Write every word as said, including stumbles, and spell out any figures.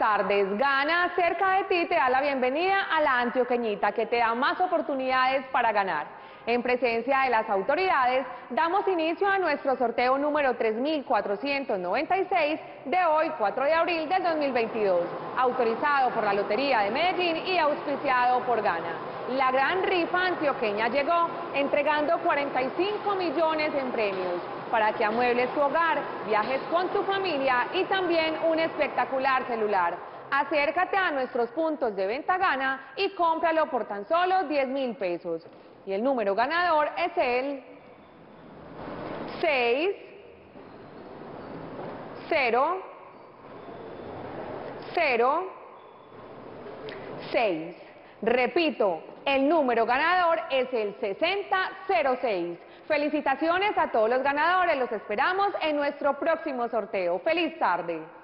tardes. Gana cerca de ti te da la bienvenida a la Antioqueñita, que te da más oportunidades para ganar. En presencia de las autoridades, damos inicio a nuestro sorteo número tres mil cuatrocientos noventa y seis de hoy, cuatro de abril del dos mil veintidós, autorizado por la Lotería de Medellín y auspiciado por Gana. La gran rifa antioqueña llegó, entregando cuarenta y cinco millones en premios, para que amuebles tu hogar, viajes con tu familia y también un espectacular celular. Acércate a nuestros puntos de venta Gana y cómpralo por tan solo diez mil pesos. Y el número ganador es el seis, cero, cero, seis. Repito, el número ganador es el sesenta cero seis. Felicitaciones a todos los ganadores, los esperamos en nuestro próximo sorteo. ¡Feliz tarde!